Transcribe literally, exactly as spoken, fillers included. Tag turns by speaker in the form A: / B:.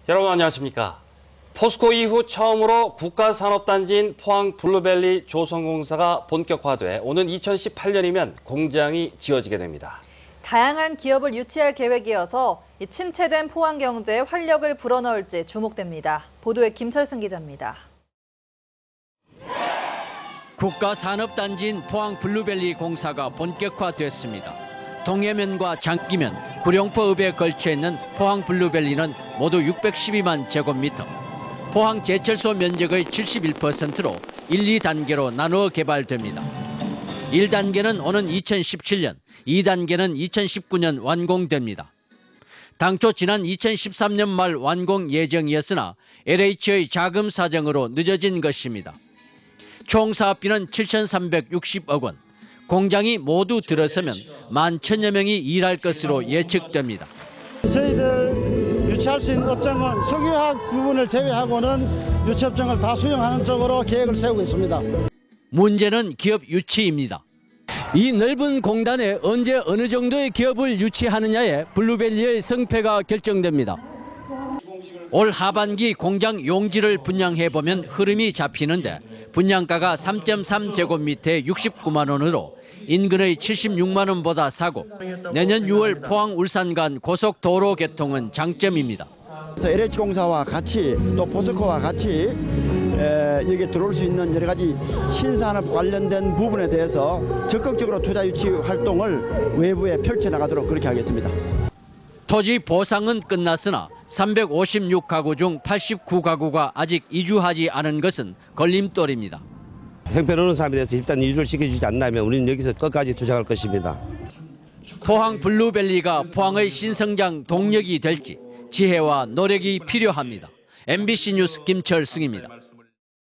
A: 여러분 안녕하십니까. 포스코 이후 처음으로 국가산업단지인 포항 블루밸리 조선공사가 본격화돼 오는 이천십팔 년이면 공장이 지어지게 됩니다.
B: 다양한 기업을 유치할 계획이어서 이 침체된 포항 경제에 활력을 불어넣을지 주목됩니다. 보도에 김철승 기자입니다.
C: 국가산업단지인 포항 블루밸리 공사가 본격화됐습니다. 동해면과 장기면, 구룡포읍에 걸쳐 있는 포항 블루밸리는 모두 육백십이만 제곱미터. 포항 제철소 면적의 칠십일 퍼센트로 일, 이 단계로 나누어 개발됩니다. 일 단계는 오는 이천십칠 년, 이 단계는 이천십구 년 완공됩니다. 당초 지난 이천십삼 년 말 완공 예정이었으나 엘에이치의 자금 사정으로 늦어진 것입니다. 총 사업비는 칠천삼백육십억 원. 공장이 모두 들어서면 만 천여 명이 일할 것으로 예측됩니다.
D: 저희들 유치할 수 있는 업종은 석유화학 부분을 제외하고는 유치 업종을 다 수용하는 쪽으로 계획을 세우고 있습니다.
C: 문제는 기업 유치입니다. 이 넓은 공단에 언제 어느 정도의 기업을 유치하느냐에 블루밸리의 성패가 결정됩니다. 올 하반기 공장 용지를 분양해보면 흐름이 잡히는데 분양가가 삼 점 삼 제곱미터에 육십구만 원으로 인근의 칠십육만 원보다 싸고 내년 유월 포항 울산 간 고속도로 개통은 장점입니다.
D: 엘에이치 공사와 같이 또 포스코와 같이 에, 여기 들어올 수 있는 여러 가지 신산업 관련된 부분에 대해서 적극적으로 투자 유치 활동을 외부에 펼쳐나가도록 그렇게 하겠습니다.
C: 토지 보상은 끝났으나 삼백오십육 가구 중 팔십구 가구가 아직 이주하지 않은 것은 걸림돌입니다.
E: 형편없는 사람에 대해서 일단 이주를 시켜주지 않는다면 우리는 여기서 끝까지 투쟁할 것입니다.
C: 포항 블루밸리가 포항의 신성장 동력이 될지 지혜와 노력이 필요합니다. 엠비씨 뉴스 김철승입니다.